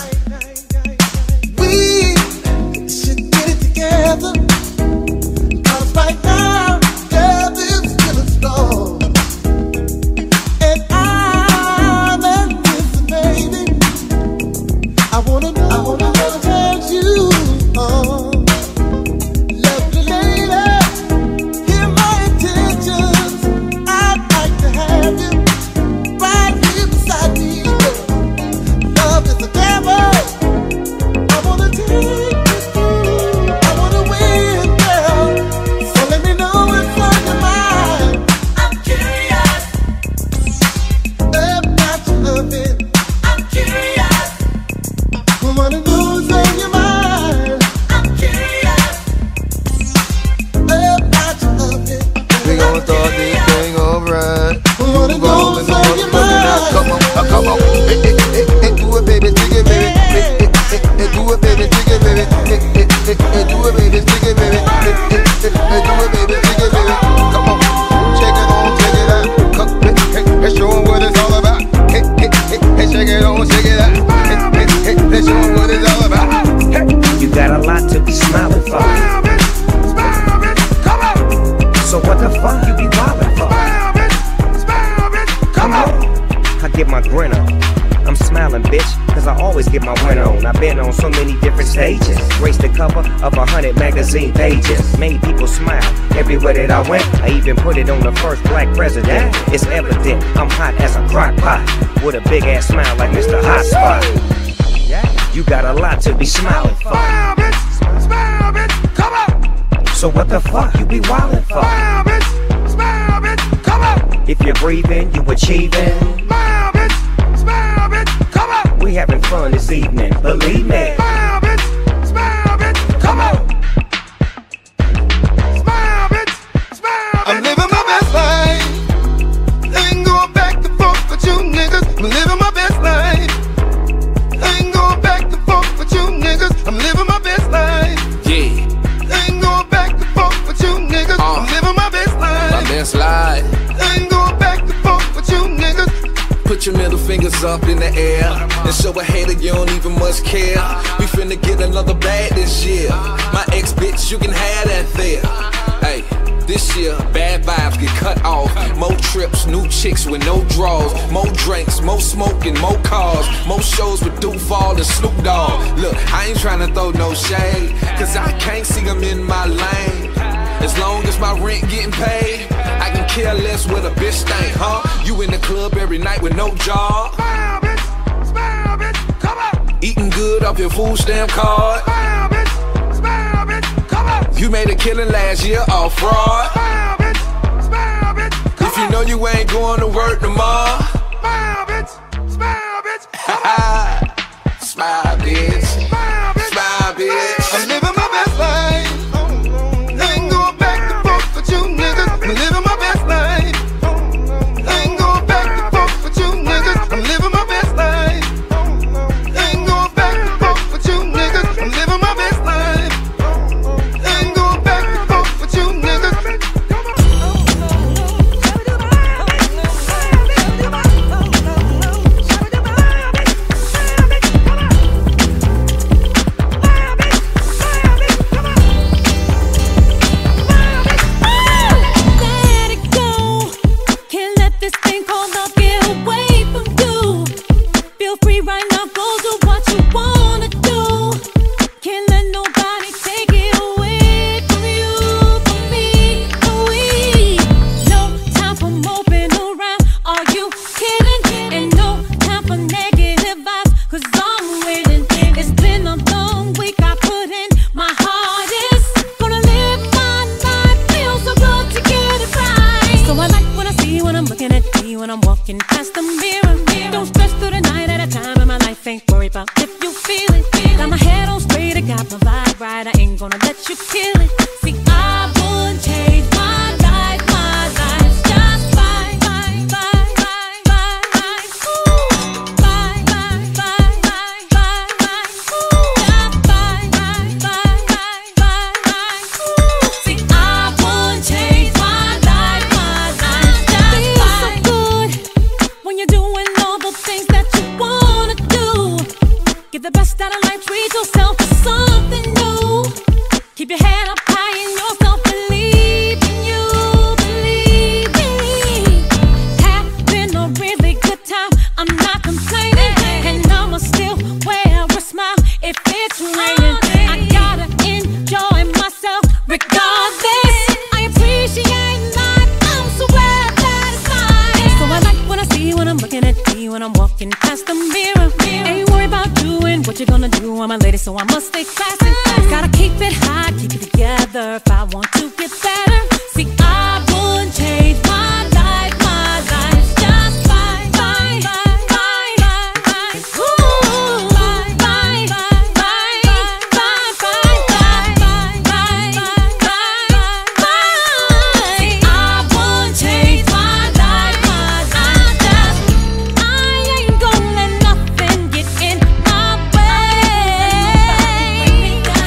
We should get it together, 'cause right now, girl, this feeling strong. And I'm anticipating. I wanna know, I wanna know what turns you on. Lovely lady, hear my intentions. I'd like to have you right here beside me. Love is a gamble. I wanna take you through. I wanna win, girl. So let me know what's on your mind. I'm curious about your loving. I'm curious. I wanna know what's on your mind. I'm curious. known. I've been on so many different stages. Graced the cover of a hundred magazine pages. Made people smile everywhere that I went. I even put it on the first black president. It's evident I'm hot as a crock pot, with a big ass smile like Mister Hot Spot. You got a lot to be smiling for. Smile, bitch. Smile, bitch. Come on. So what the fuck you be wildin' for? Smile, bitch. Smile, bitch. Come on. If you're breathing, you achieving. Smile, bitch. Smile, bitch. Come on. We having fun this evening, believe me. Smile, bitch. Smile, bitch. Come on. Smile, bitch. Smile, bitch. I'm living my best life. I ain't going back and forth with you niggas. I'm living my best life. I ain't going back and forth with you niggas. I'm living my best life. Yeah. I ain't going back and forth with you niggas. Uh, I'm living my best life. My best life. I ain't going back and forth with you niggas. Put your middle fingers up in the air and show a hater you don't even much care. We finna get another bag this year. My ex bitch, you can have that there. Hey, this year, bad vibes get cut off. More trips, new chicks with no draws. More drinks, more smoking, more cars. More shows with Duvall and Snoop Dogg. Look, I ain't tryna throw no shade, cause I can't see them in my lane. As long as my rent getting paid, I can care less what a bitch think, huh? You in the club every night with no job. Smile, bitch. Smile, bitch. Come on. Eating good off your food stamp card. Smile, bitch. Smile, bitch. Come on. You made a killing last year off fraud. Smile, bitch. Smile, bitch. Come if you know you ain't going to work tomorrow. Smile, bitch. Smile, bitch. Come on. Smile, bitch. Smile, bitch. Smile, bitch. I'm living my best life. I ain't going back and forth with you niggas. I'm living my best life. I ain't going back and forth with you niggas. I'm living my best life. I ain't going back and forth with you niggas. I'm living my best life. I ain't going back and forth with you niggas.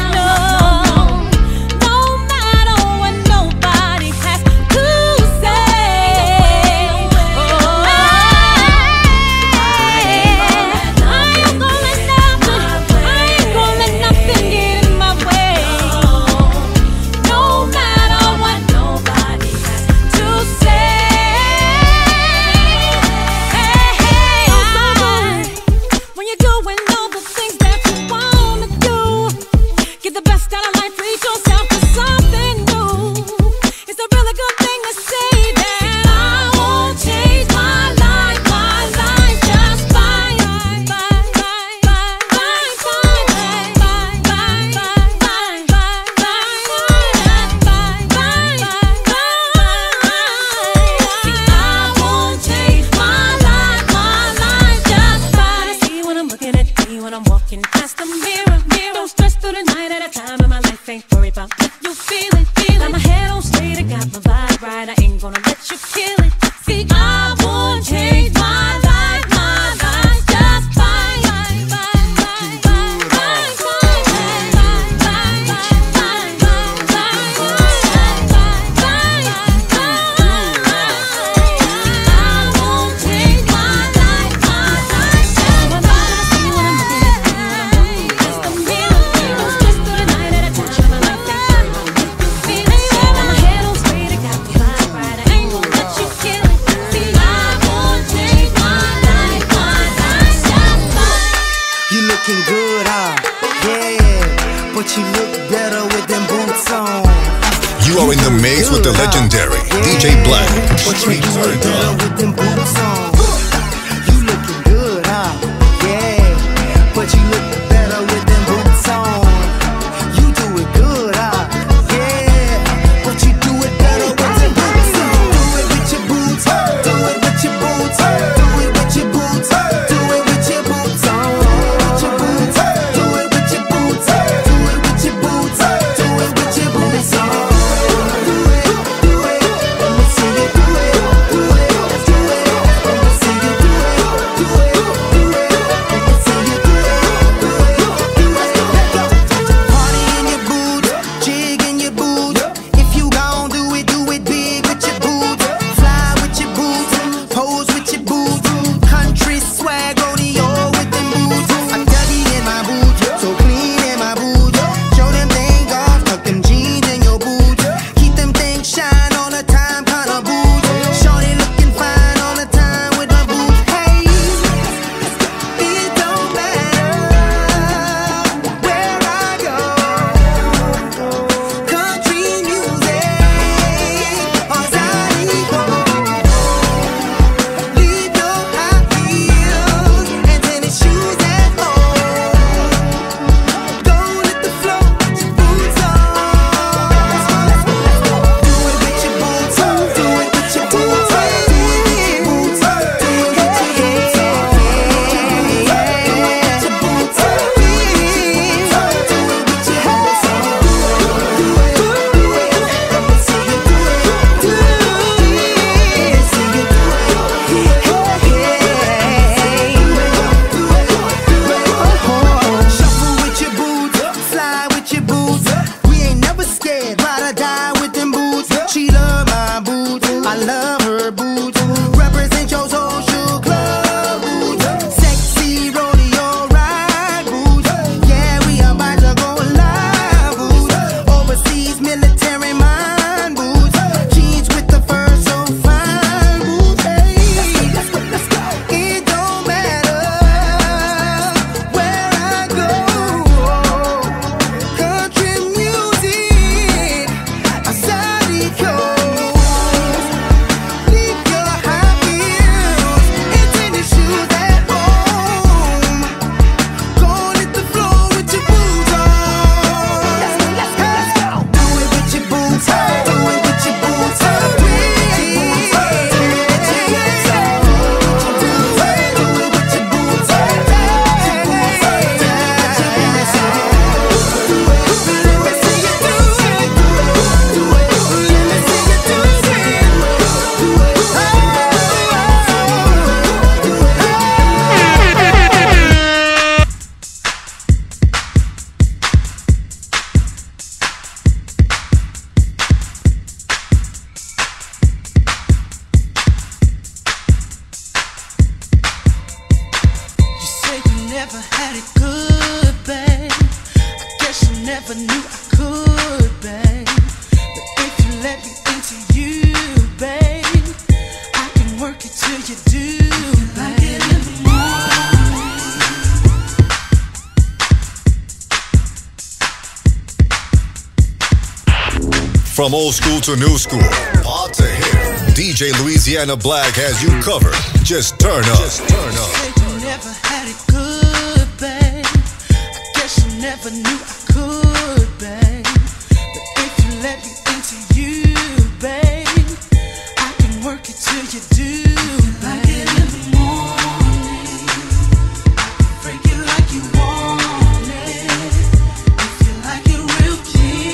Say life, ain't worried about what you feeling, feeling. Got my head on straight, I got my vibe right, I ain't gonna let you kill it. See, I won't change my life, my life just fine, fine, fine, fine, fine, fine, fine, fine, fine, fine, fine, fine, I won't change my life, my life just fine. It's the mirror, just through the night at a touch of my life. Feeling got my head on straight, I got my vibe right, I ain't gonna let you kill it. See, I won't change my life, my life just fine. You looking good, huh? Yeah, but you look better with them boots on. You are in the maze with the legendary D J Blakk. Street turned up. With them boots on. You looking good, huh? Yeah, but you look better with them boots on. You do it good, huh? Yeah, but you do it better with them boots on. Do it with your boots, do it with your boots, do it with your boots, do it with your boots on. Do it with your boots, do it with your boots, do it with your boots on. From old school to new school, hard to hear. D J Louisiana Blakk has you covered. Just turn up. Just turn up. You never had it good, babe. I guess you never knew I could, babe. But if you let me into you, babe, I can work it till you do, babe. Like it in the morning, I can freak it like you want it. If you like it real, please.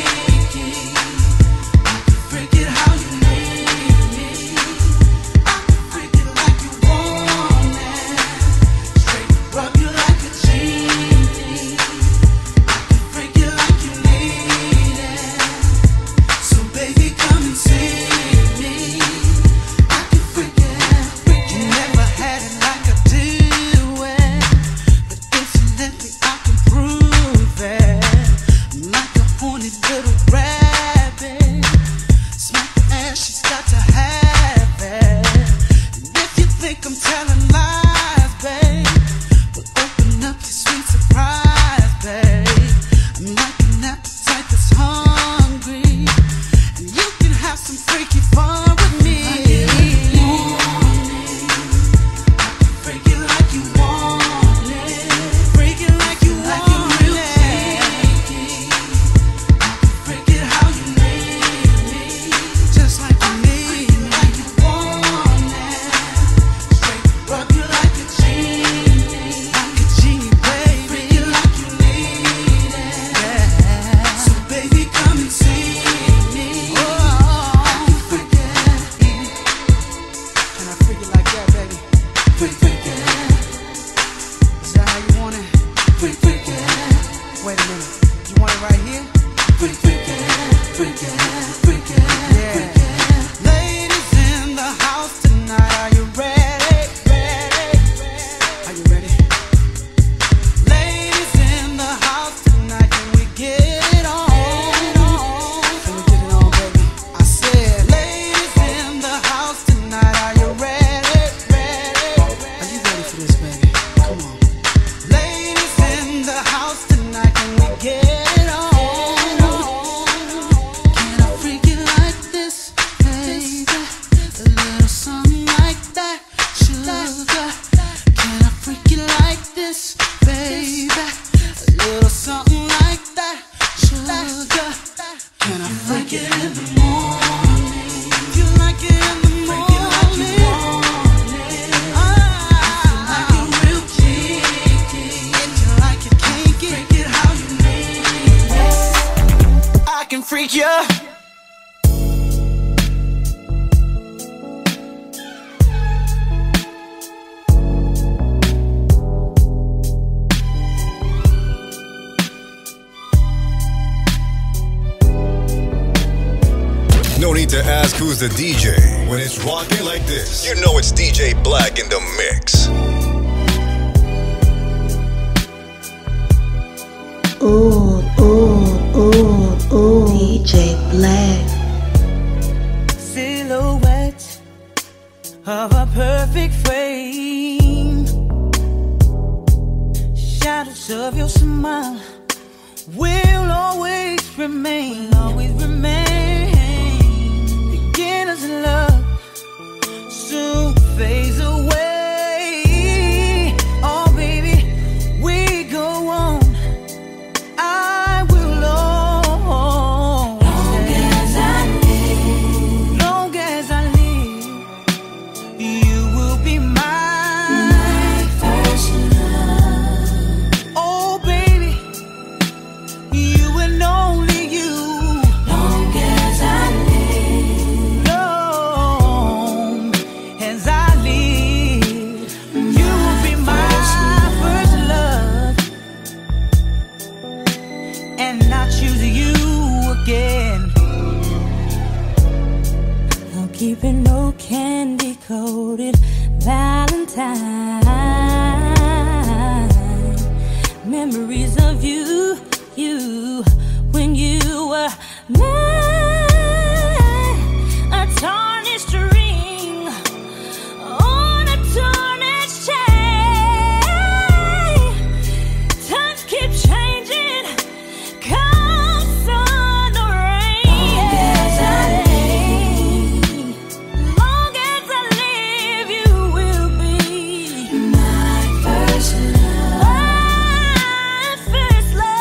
Wait a minute. You want it right here? Freak, freak, freak, freak, yeah. Ladies in the house tonight, are you ready? Ready? Are you ready? Ladies in the house tonight, can we get it on? Can we get it on, baby? I said, ladies in the house tonight, are you ready? Ready? Are you ready for this, baby? Come on. Ladies in the house tonight, can we get it on? Can I freak it like this, baby? A little something like that, sugar. Can I freak it like this, baby? A little something like that, sugar. Can I freak it in the morning? You like it in the morning? Like you want it. Ah, like it real kinky. If you like it kinky, freak it how you need it. I can freak you. No need to ask who's the D J when it's rocking like this. You know it's D J Blakk in the mix. Ooh, ooh, ooh, ooh, D J Blakk. Silhouette of a perfect frame, shadows of your smile will always remain, always remain. Beginners in love soon fades away. Oh baby, we go on. I will always, long as I live, long as I live, you will be my, my first love. Oh baby, you and only you. Long as I live, long as I live, you will be my first love, and I choose you again. I'm keeping no candy coated Valentine. Memories of you, you, when you were mine. A tarnished ring on a tarnished chain. Times keep changing, come sun or rain. Long as I live, long as I live, you will be my first love, my first love.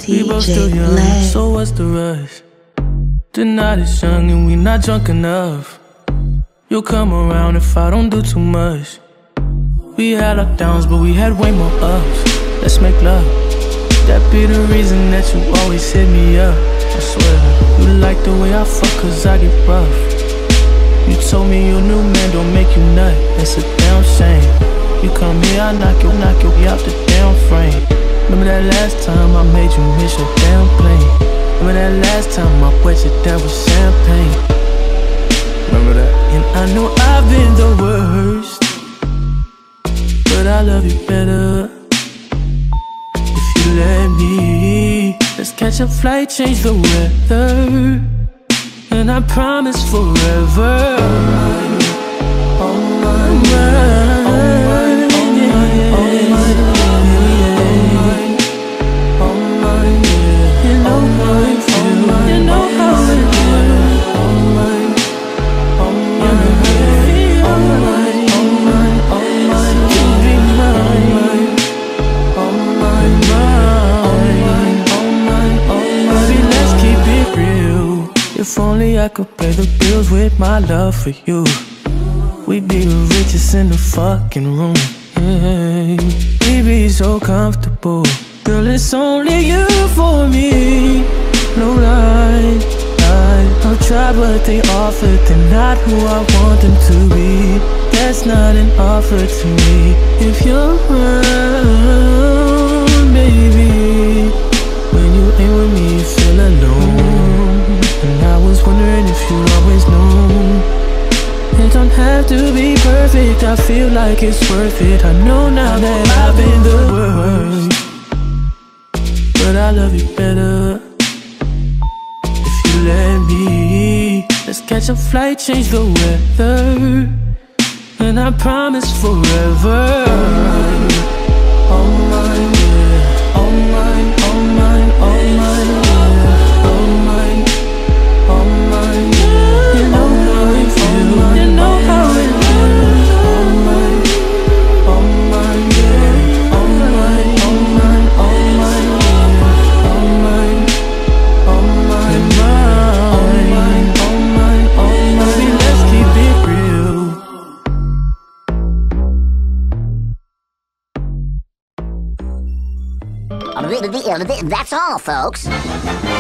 D both J still young, Blakk. so what's the rush? The night is young and we not drunk enough. You'll come around if I don't do too much. We had our downs, but we had way more ups. Let's make love. That be the reason that you always hit me up. I swear, you like the way I fuck cause I get rough. You told me your new man don't make you nut. It's a damn shame. You come here, I knock you, knock you out the damn frame. Remember that last time I made you miss your damn plane? Remember that last time I wet you down with champagne? Remember that? And I know I've been the worst, but I love you better if you let me. Let's catch a flight, change the weather, and I promise forever. Oh my, oh my, oh my, oh my, oh my, yeah. You know how it feels, you know how it feels. Oh my, oh my, oh my, oh my, oh my, you be mine. Oh my, mine, oh my, oh my, baby, let's keep it real. If only I could pay the bills with my love for you, we'd be the richest in the fucking room. Yeah. We'd be so comfortable. Girl, it's only you for me. No lie, lie. I'll try but they offer. They're not who I want them to be. That's not an offer to me. If you're around, baby, when you ain't with me you feel alone. And I was wondering if you always know it don't have to be perfect, I feel like it's worth it. I know now that I've been the worst, but I love you better if you let me. Let's catch a flight, change the weather, and I promise forever. Oh my, yeah. Oh my, oh my, oh my, yeah. Oh my, oh my, yeah. You know how it feels, you know how it feels. Oh my, oh my, yeah. Oh my, oh my, oh my, yeah. Oh my, oh my, mine. Oh my, oh my, baby, let's keep it real. That's all, folks.